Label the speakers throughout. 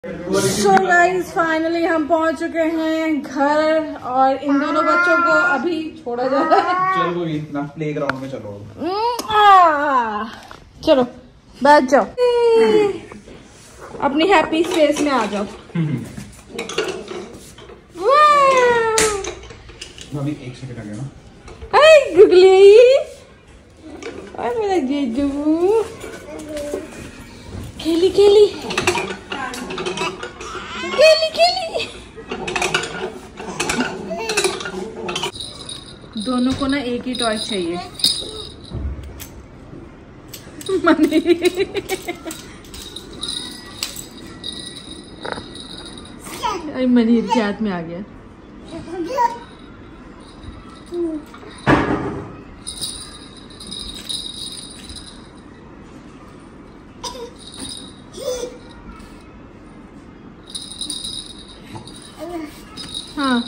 Speaker 1: So guys finally हम पहुंच चुके हैं घर और इन दोनों बच्चों को अभी छोड़ा जा रहा है।
Speaker 2: चलो ना प्ले ग्राउंड में चलो।
Speaker 1: चलो बैठ जाओ, अपनी हैप्पी फेस में आ जाओ।
Speaker 2: अभी 1 सेकंड आ गया ना।
Speaker 1: हाय गुगली, और मेरा जीजू खेली खेली खेली खेली। दोनों को ना एक ही टॉय चाहिए। मनीर के हाथ में आ गया। हाँ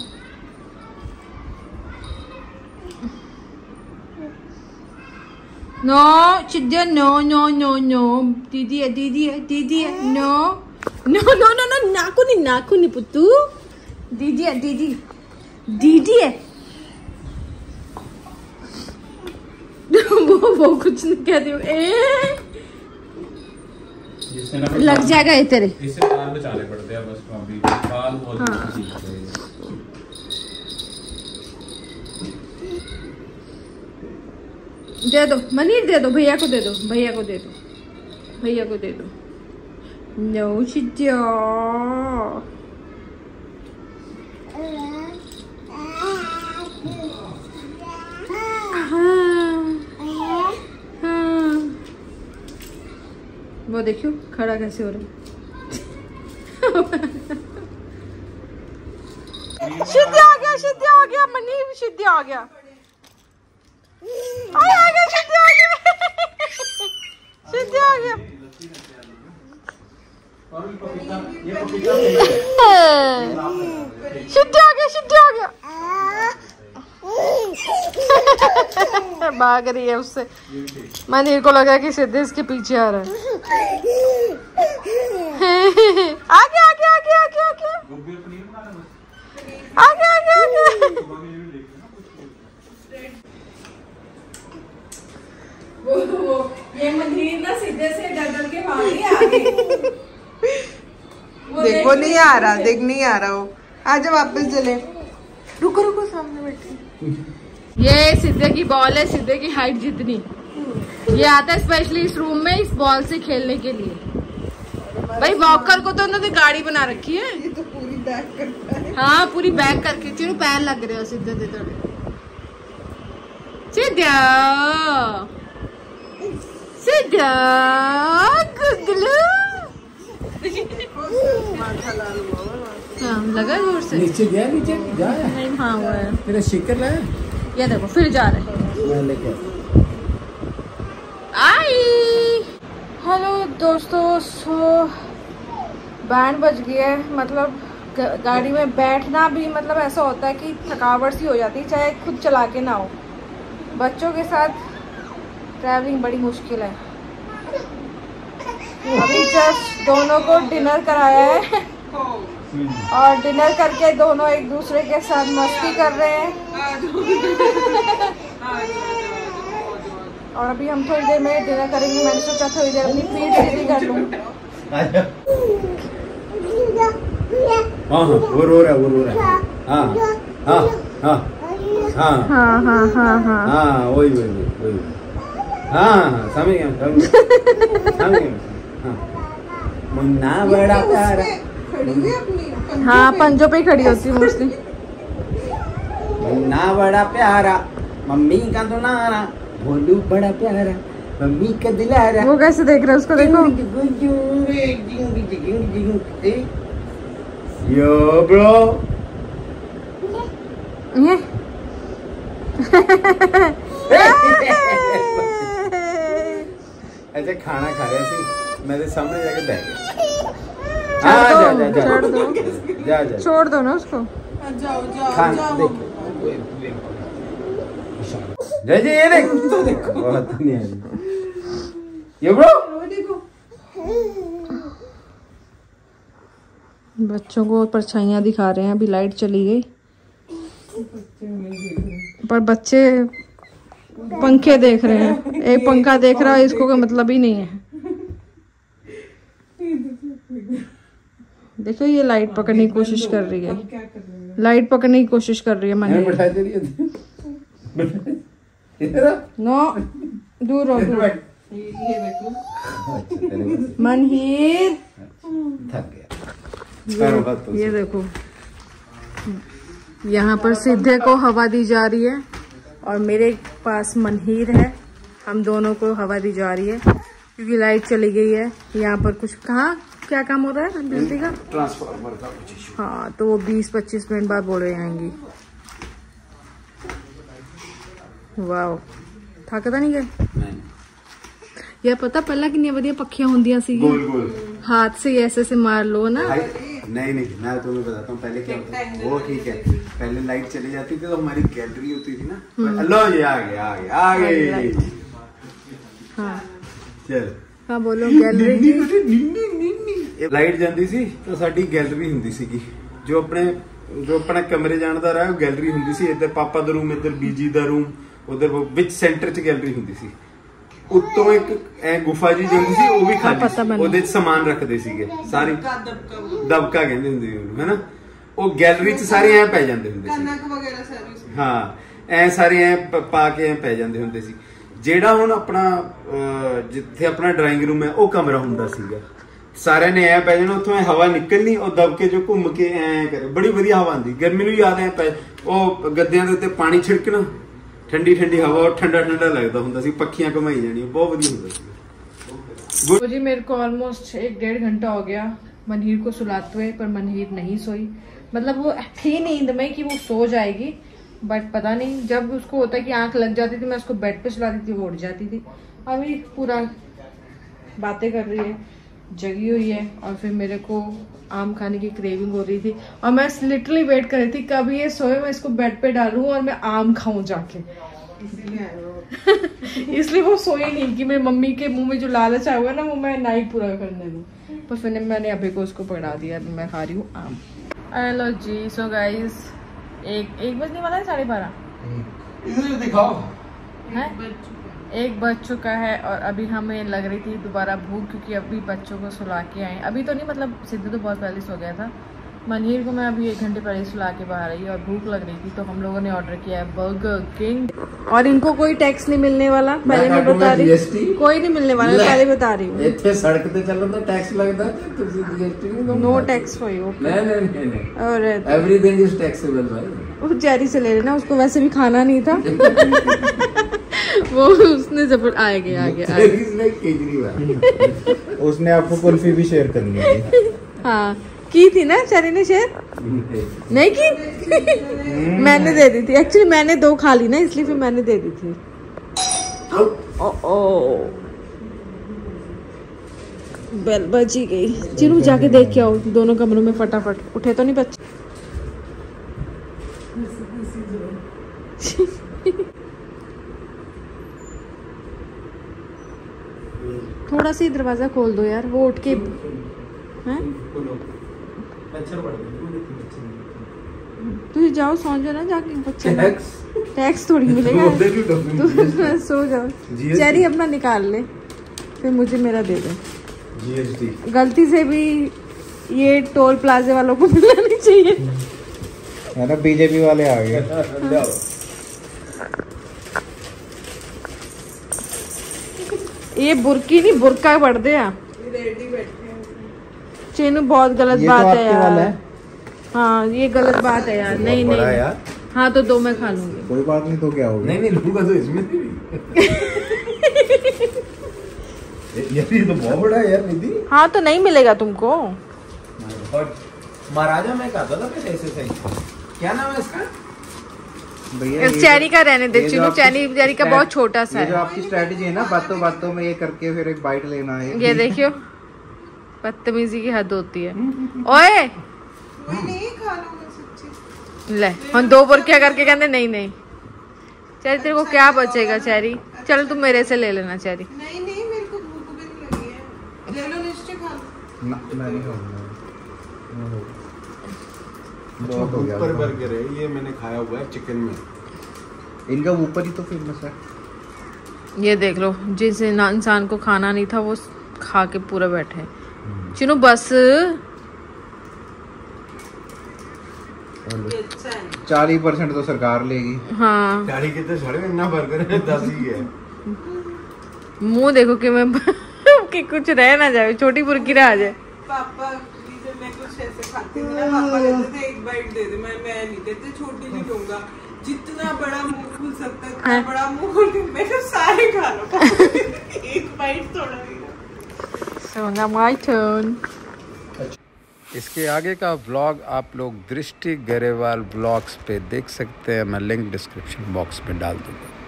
Speaker 1: नो चिद्या, नो नो नो नो, दीदी है दीदी है दीदी है, no no no no no, नाखून नहीं पुत्तू, दीदी है दीदी दीदी है। वो कुछ नहीं कहती। लग जाएगा ये तेरे।
Speaker 2: इससे बाल बचाने पड़ते हैं बस, अभी बाल बहुत
Speaker 1: दे दो मनीर, दे दो भैया को, दे दो भैया को, दे दो भैया को, दे दो। नो चिद्या, वो देखियो खड़ा कैसे हो रहा है। शिद्या आ गया, शिद्या आ गया, मनीर शिद्या आ गया, आ गया शिद्या आ गया, शिद्या आ गया। शिद्या आ गया, शिद्या आ गया। भाग रही है उससे। मनीर को लगा कि सिद्धे इसके पीछे आ रहा है। आगे आगे आगे आगे आगे आगे आगे आगे। वो ये मनीर ना सीधे से डर के भाग रही है आगे।
Speaker 3: देखो नहीं आ रहा, देख नहीं आ रहा वो। आजा वापस चले। रुको रुको, सामने बैठी।
Speaker 1: ये सिद्धे की बॉल है, सिद्धे की हाइट जितनी। ये आता है स्पेशली इस रूम में इस बॉल से खेलने के लिए। भाई वॉकर को तो उन्होंने गाड़ी बना रखी है।
Speaker 3: ये तो पूरी बैक करता है।
Speaker 1: हाँ पूरी बैक करके, चलो पैर लग रहे हो सिद्धे दे थोड़े। सिद्धा सिद्धा गुगलू। हाँ लगा जोर से।
Speaker 4: नीचे गया, नीचे जा।
Speaker 1: नहीं हाँ वो है।
Speaker 4: तेरा शिकर लाया?
Speaker 1: ये देखो फिर जा रहे हैं। आई हेलो दोस्तों, सो बैंड बज गया है। मतलब गाड़ी में बैठना भी मतलब ऐसा होता है कि थकावट सी हो जाती है, चाहे खुद चला के ना हो। बच्चों के साथ ट्रैवलिंग बड़ी मुश्किल है। अभी जस्ट दोनों को डिनर कराया है और डिनर करके दोनों एक दूसरे के साथ मस्ती कर रहे हैं। और अभी हम थोड़ी देर में डिनर करेंगे। मैंने सोचा थोड़ी देर अपनी फीड सीधी कर लूं।
Speaker 4: हाँ वो रो रहा है, वो रो रहा है। हाँ हाँ हाँ हाँ
Speaker 1: हाँ हाँ हाँ हाँ
Speaker 4: हाँ वही वही वही। हाँ समझ गया। मुन्ना बड़ा प्यारा।
Speaker 1: हाँ पंजों पे ही खड़ी होती है मोस्टली।
Speaker 4: मुन्ना बड़ा प्यारा, मम्मी का तो नारा, भोलू बड़ा प्यारा, मम्मी का दिलारा।
Speaker 1: वो कैसे देख रहा है उसको देखो।
Speaker 4: यो ब्रो
Speaker 1: ये
Speaker 4: ऐसे खाना खा रहे थे, मैं तो सामने जाके बैठ गया।
Speaker 1: छोड़ दो,
Speaker 4: जा
Speaker 1: छोड़ दो ना उसको।
Speaker 3: जाओ जाओ
Speaker 4: खाना देखो, जय ये देख तो देखो, बहुत नहीं आ रही ये ब्रो।
Speaker 3: देखो
Speaker 1: बच्चों को परछाइयाँ दिखा रहे हैं। अभी लाइट चली गई पर बच्चे पंखे देख रहे हैं। एक पंखा देख रहा है, इसको कोई मतलब ही नहीं है। देखो ये लाइट पकड़ने की कोशिश कर रही है, लाइट पकड़ने की कोशिश कर रही है। मनहीर नो दूर हो, दूर। मनहीर ये देखो, यहाँ पर सिद्धे को हवा दी जा रही है और मेरे पास मनहीर है। हम दोनों को हवा दी जा रही है क्योंकि लाइट चली गई है। यहाँ पर कुछ कहाँ क्या काम हो रहा है बिजली का?
Speaker 4: ट्रांसफार्मर का कुछ।
Speaker 1: हाँ, तो वो 20-25 मिनट बाद बोल रहे आएंगी। वाह, थकता नहीं गए? ये पता पहला कितनी बढ़िया पक्खियां होंदियां सी,
Speaker 4: गोल गोल
Speaker 1: हाथ से ऐसे ऐसे मार लो ना।
Speaker 4: नहीं नहीं, मैं तुम्हें बताता हूँ पहले क्या होता है। वो ठीक है, पहले लाइट चली जाती थी तो हमारी गैलरी होती थी ना। लो ये आ गए।
Speaker 1: हाँ
Speaker 4: चल
Speaker 1: हाँ बोलो। गैलरी
Speaker 4: लाइट जाती सी तो साडी गैलरी हुंदी सीगी। जो अपना कमरे जाण दा राह गैलरी हुंदी सी। इधर पापा दा रूम, इधर बीजी दा रूम, उधर विच सेंटर च गैलरी हुंदी सी। उत्तों एक गुफा जी ਜਾਂਦੀ ਸੀ, ਉਹ ਵੀ ਖਾਲੀ ਸੀ। ਉਹਦੇ ਚ ਸਮਾਨ ਰੱਖਦੇ ਸੀਗੇ ਸਾਰੀ। ਦਬਕਾ ਕਹਿੰਦੇ ਹੁੰਦੇ ਸੀ ਹੈਨਾ। ਉਹ ਗੈਲਰੀ ਚ ਸਾਰੇ ਐ ਪੈ ਜਾਂਦੇ ਹੁੰਦੇ ਸੀ, ਕਨਕ ਵਗੈਰਾ ਸਰਵਿਸ। ਹਾਂ ਐ ਸਾਰੇ ਐ ਪਾ ਕੇ ਐ ਪੈ ਜਾਂਦੇ ਹੁੰਦੇ ਸੀ। ਜਿਹੜਾ ਹੁਣ ਆਪਣਾ ਜਿੱਥੇ ਆਪਣਾ ਡਰਾਇੰਗ ਰੂਮ ਹੈ ਉਹ ਕਮਰਾ ਹੁੰਦਾ ਸੀਗਾ। ਸਾਰਿਆਂ ਨੇ ਐ ਪੈ ਜਾਣਾ, ਉੱਥੋਂ ਹਵਾ ਨਿਕਲਣੀ, ਉਹ ਦਬਕੇ ਜੋ ਘੁੰਮ ਕੇ ਐ ਕਰੇ। ਬੜੀ ਵਧੀਆ ਹਵਾ ਆਉਂਦੀ। ਗਰਮੀ ਨੂੰ ਯਾਦ ਐ ਉਹ ਗੱਦਿਆਂ ਦੇ ਉੱਤੇ ਪਾਣੀ ਛਿੜਕਣਾ, ठंडी ठंडी हवा और ठंडा ठंडा लगता हुंदा सी। पक्खियां घुमाई जानी, बहुत वधिया हुंदा सी।
Speaker 1: जी मेरे को ऑलमोस्ट 1-1.5 घंटा हो गया मनहीर को सुलाते हुए, पर मनहीर नहीं सोई। मतलब वो थी नींद में कि वो सो जाएगी, बट पता नहीं जब उसको होता है कि आंख लग जाती थी, मैं उसको बेड पे सुलाती थी, वो उठ जाती थी। अभी पूरा बातें कर रही है, जगी हुई है। और फिर मेरे को आम खाने की क्रेविंग हो रही थी और मैं लिटरली वेट कर रही थी कब ये सोए, मैं इसको बेड पे डालूं और मैं आम खाऊं जाके। इसलिए वो सोई नहीं कि मेरी मम्मी के मुंह में जो लालच आया हुआ है ना, वो मैं नहीं पूरा करने दूं। पर फिर मैंने अभी को उसको पकड़ा दिया, मैं खा रही हूँ आम। हेलो जी, सो गाइस एक बजने वाला है, 12:30
Speaker 4: दिखाओ
Speaker 1: है, 1 बज चुका है। और अभी हमें लग रही थी दोबारा भूख, क्योंकि अभी बच्चों को सुला के आए। अभी तो नहीं, मतलब सिद्धू तो बहुत पहले सो गया था। मनहीर को मैं अभी 1 घंटे पहले सुला के बाहर आई और भूख लग रही थी, तो हम लोगों ने ऑर्डर किया है बर्गर किंग। और इनको कोई टैक्स नहीं मिलने वाला, पहले मैं बता रही, कोई नहीं मिलने वाला, पहले बता रही हूँ।
Speaker 4: इतने सड़क पे चलो तो टैक्स लगता है,
Speaker 1: नो टैक्स फॉर यू।
Speaker 4: नहीं
Speaker 1: और
Speaker 4: एवरीथिंग इज टैक्सेबल भाई।
Speaker 1: उस चेरी से ले लेना, उसको वैसे भी खाना नहीं था। वो उसने जबर आगे
Speaker 2: केजरीवाल उसने आपको कुल्फी भी शेयर करनी है।
Speaker 1: हाँ की थी ना चेरी ने शेयर नहीं की। मैंने दे दी थी एक्चुअली, मैंने 2 खा ली ना, इसलिए फिर मैंने दे दी थी। ओ बेल बजी गई। चलो जाके देख के आओ दोनों कमरों में फटाफट। उठे तो नहीं बच्चे? थोड़ा सी दरवाजा खोल दो यार, वो उठ के हैं। तुम जाओ सो जाओ ना जाके, बच्चे टैक्स थोड़ी मिलेगा। तो सो जाओ। चेरी अपना निकाल ले, फिर मुझे मेरा दे दो।
Speaker 4: जीएसटी
Speaker 1: गलती से भी ये टोल प्लाजे वालों को मिलना नहीं चाहिए
Speaker 2: है ना। बीजेपी वाले आ गए।
Speaker 1: ये बुरकी नहीं, बुरका पड़ दे। चीनू बहुत गलत बात है यार। हाँ ये गलत बात है यार। नहीं यार। हाँ तो 2 मैं खा लूंगी।
Speaker 2: कोई बात नहीं, तो क्या होगा।
Speaker 4: नहीं लूंगा तो इसमें ये तो बहुत बड़ा है यार निधि।
Speaker 1: हाँ तो नहीं मिलेगा तुमको।
Speaker 4: महाराजा मैं कहता था ऐसे क्या नाम है इसका?
Speaker 1: चेरी का रहने दे चीनू, चेरी का बहुत छोटा सा है।
Speaker 2: जो आपकी स्ट्रेटेजी है ना, बातों में ये करके फिर एक बाइट लेना है।
Speaker 1: ये देखियो बदतमीजी की हद होती है। ओए ले हम 2 बुरकियां करके कहते नहीं चेरी तेरे को क्या बचेगा चेरी। चल तुम मेरे से ले लेना चेरी।
Speaker 3: नहीं मेरे को भूख भी नहीं लगी है। ले लो निश्चय खा लो।
Speaker 2: मैं नहीं खाऊंगा। बहुत हो गया।
Speaker 4: ऊपर बर्गर है ये, मैंने खाया हुआ है चिकन में।
Speaker 2: इनका ऊपर ही तो फेमस है।
Speaker 1: ये देख लो, जिस इंसान को खाना नहीं था वो खा के पूरा बैठे। चिनो बस
Speaker 2: 40% तो सरकार लेगी।
Speaker 1: हाँ
Speaker 4: 40 कितने साढ़े इतना बर्गर है 10 ही है।
Speaker 1: मुंह देखो कि मैं कि कुछ रह ना जाए, छोटी बुरकी रह जाए।
Speaker 3: पापा भी जब मैं कुछ ऐसे खाती थी ना, पापा कहते थे एक बाइट दे दे, मैं नहीं देते, छोटी सी दूंगा, जितना बड़ा मुंह खुल सकता है इतना बड़ा मुंह खोल के मैं तो सारे खा लो। एक बाइट थोड़ा भी।
Speaker 1: So now my turn.
Speaker 4: इसके आगे का व्लॉग आप लोग दृष्टि गरेवाल व्लॉग्स पे देख सकते हैं, मैं लिंक डिस्क्रिप्शन बॉक्स में डाल दूंगा।